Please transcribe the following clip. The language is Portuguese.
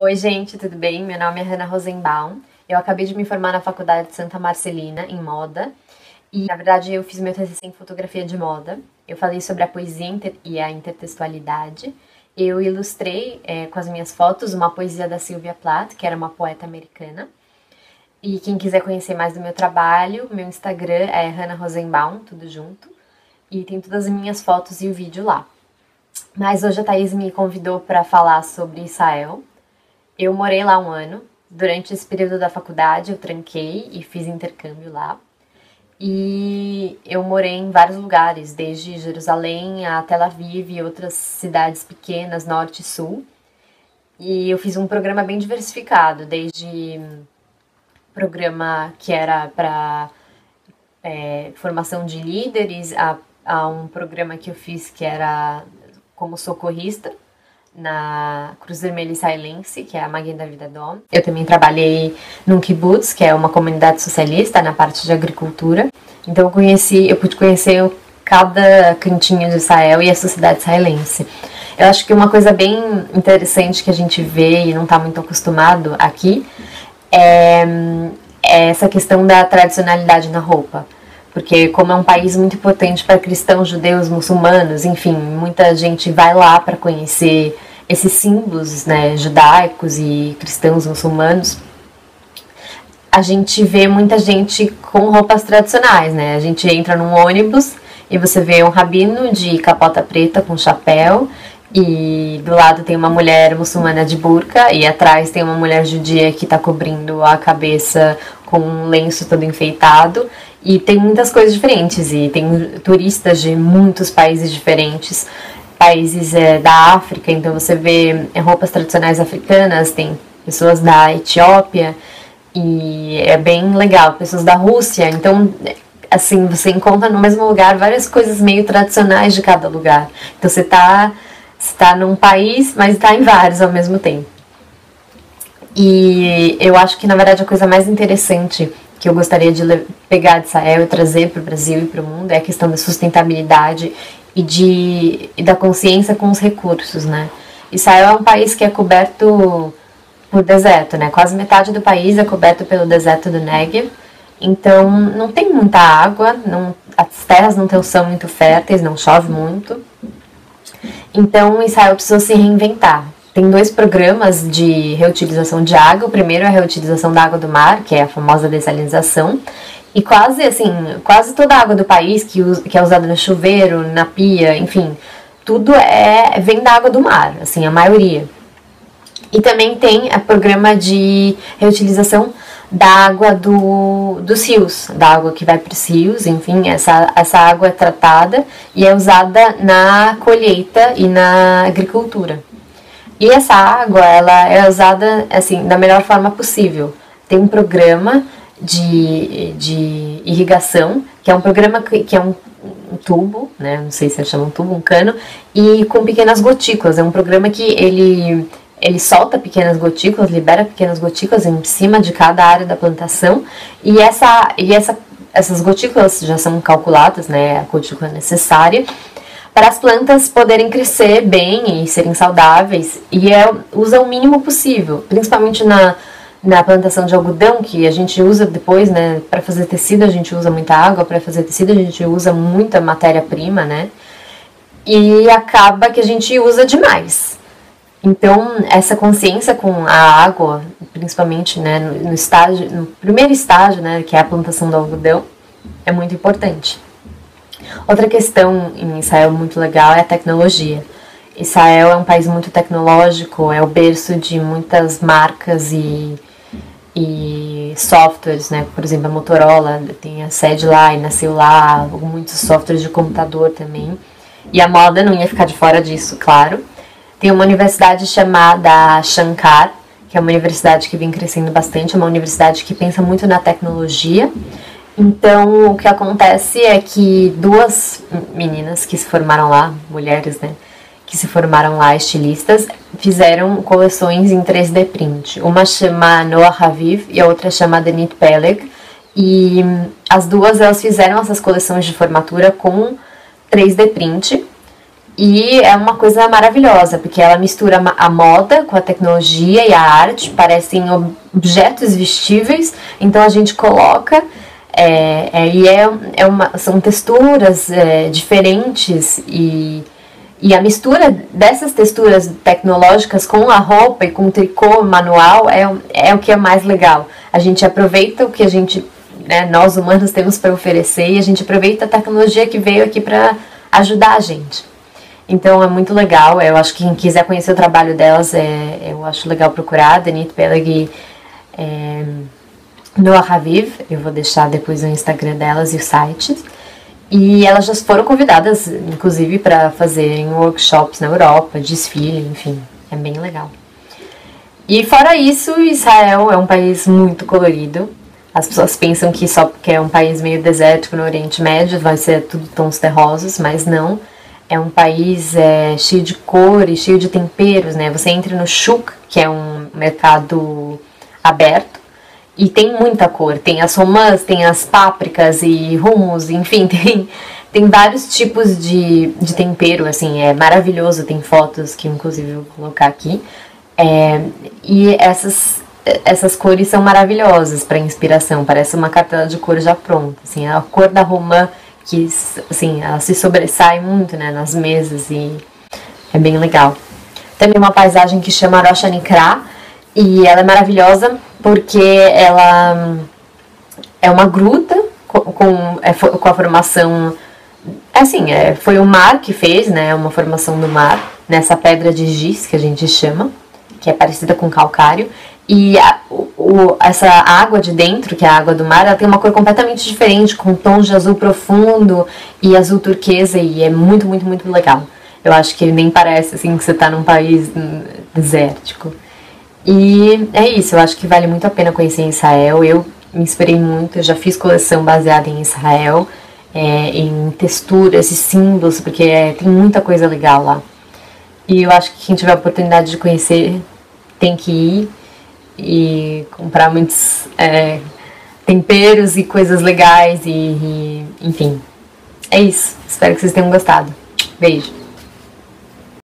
Oi, gente, tudo bem? Meu nome é Hannah Rosenbaum. Eu acabei de me formar na Faculdade de Santa Marcelina, em moda. E, na verdade, eu fiz meu TCC em fotografia de moda. Eu falei sobre a poesia e a intertextualidade. Eu ilustrei, com as minhas fotos, uma poesia da Sylvia Plath, que era uma poeta americana. E quem quiser conhecer mais do meu trabalho, meu Instagram é Hannah Rosenbaum, tudo junto. E tem todas as minhas fotos e o vídeo lá. Mas hoje a Thaís me convidou para falar sobre Israel. Eu morei lá um ano. Durante esse período da faculdade eu tranquei e fiz intercâmbio lá. E eu morei em vários lugares, desde Jerusalém a Tel Aviv e outras cidades pequenas, norte e sul. E eu fiz um programa bem diversificado, desde programa que era para formação de líderes, a um programa que eu fiz que era como socorrista na Cruz Vermelha Israelense, que é a Magen David Adom. Eu também trabalhei num kibbutz, que é uma comunidade socialista, na parte de agricultura. Então eu pude conhecer cada cantinho de Israel e a sociedade israelense. Eu acho que uma coisa bem interessante que a gente vê e não está muito acostumado aqui é essa questão da tradicionalidade na roupa. Porque como é um país muito importante para cristãos, judeus, muçulmanos, enfim, muita gente vai lá para conhecer esses símbolos, né, judaicos e cristãos, muçulmanos. A gente vê muita gente com roupas tradicionais, né? A gente entra num ônibus e você vê um rabino de capota preta com chapéu e do lado tem uma mulher muçulmana de burca e atrás tem uma mulher judia que está cobrindo a cabeça com um lenço todo enfeitado. E tem muitas coisas diferentes, e tem turistas de muitos países diferentes, países da África, então você vê roupas tradicionais africanas, tem pessoas da Etiópia, e é bem legal, pessoas da Rússia, então, assim, você encontra no mesmo lugar várias coisas meio tradicionais de cada lugar. Então você tá num país, mas tá em vários ao mesmo tempo. E eu acho que, na verdade, a coisa mais interessante que eu gostaria de pegar de Israel e trazer para o Brasil e para o mundo é a questão da sustentabilidade e da consciência com os recursos, né? Israel é um país que é coberto por deserto, né? Quase metade do país é coberto pelo deserto do Negev, então não tem muita água, as terras não são muito férteis, não chove muito, então Israel precisou se reinventar. Tem 2 programas de reutilização de água. O primeiro é a reutilização da água do mar, que é a famosa dessalinização. E quase toda a água do país que é usada no chuveiro, na pia, enfim, tudo vem da água do mar, assim, a maioria. E também tem o programa de reutilização da água dos rios, da água que vai para os rios, enfim, essa água é tratada e é usada na colheita e na agricultura. E essa água, ela é usada, assim, da melhor forma possível. Tem um programa de irrigação, que é um programa que é um tubo, né? Não sei se eles chamam tubo, um cano, e com pequenas gotículas. É um programa que ele solta pequenas gotículas, libera pequenas gotículas em cima de cada área da plantação, e essas gotículas já são calculadas, né? A gotícula necessária para as plantas poderem crescer bem e serem saudáveis, e usa o mínimo possível, principalmente na plantação de algodão, que a gente usa depois, né, para fazer tecido a gente usa muita água, para fazer tecido a gente usa muita matéria-prima, né, e acaba que a gente usa demais. Então, essa consciência com a água, principalmente, né, no primeiro estágio, né, que é a plantação do algodão, é muito importante. Outra questão em Israel muito legal é a tecnologia. Israel é um país muito tecnológico, é o berço de muitas marcas e softwares, né? Por exemplo, a Motorola tem a sede lá e nasceu lá, muitos softwares de computador também. E a moda não ia ficar de fora disso, claro. Tem uma universidade chamada Shankar, que é uma universidade que vem crescendo bastante, é uma universidade que pensa muito na tecnologia. Então, o que acontece é que 2 meninas que se formaram lá, mulheres, né, que se formaram lá, estilistas, fizeram coleções em 3D print. Uma chama Noah Haviv e a outra chama Denit Peleg. E as duas, elas fizeram essas coleções de formatura com 3D print. E é uma coisa maravilhosa, porque ela mistura a moda com a tecnologia e a arte, parecem objetos vestíveis, então a gente coloca, são texturas diferentes, e a mistura dessas texturas tecnológicas com a roupa e com o tricô manual é o que é mais legal. A gente aproveita o que a gente, né, nós humanos temos para oferecer, e a gente aproveita a tecnologia que veio aqui para ajudar a gente. Então é muito legal, eu acho que quem quiser conhecer o trabalho delas, eu acho legal procurar, Denit Pelleghi, Noah Haviv, eu vou deixar depois o Instagram delas e o site. E elas já foram convidadas, inclusive, para fazerem workshops na Europa, desfile, enfim, é bem legal. E fora isso, Israel é um país muito colorido. As pessoas pensam que só porque é um país meio desértico no Oriente Médio vai ser tudo tons terrosos, mas não. É um país cheio de cor e cheio de temperos, né? Você entra no Shuk, que é um mercado aberto, e tem muita cor. Tem as romãs, tem as pápricas e hummus, enfim, tem vários tipos de tempero, assim, é maravilhoso. Tem fotos que, inclusive, eu vou colocar aqui. E essas cores são maravilhosas para inspiração. Parece uma cartela de cor já pronta, assim, a cor da romã, que, assim, ela se sobressai muito, né, nas mesas, e é bem legal. Também uma paisagem que chama Rosh Hanikra, e ela é maravilhosa porque ela é uma gruta com a formação, assim, foi o mar que fez, né, uma formação do mar, nessa pedra de giz que a gente chama, que é parecida com calcário. E essa água de dentro, que é a água do mar, ela tem uma cor completamente diferente, com tons de azul profundo e azul turquesa, e é muito, muito, muito legal. Eu acho que nem parece assim que você está num país desértico. E é isso, eu acho que vale muito a pena conhecer Israel. Eu me inspirei muito, eu já fiz coleção baseada em Israel, em texturas e símbolos, porque tem muita coisa legal lá. E eu acho que quem tiver a oportunidade de conhecer tem que ir e comprar muitos temperos e coisas legais, enfim, é isso. Espero que vocês tenham gostado. Beijo!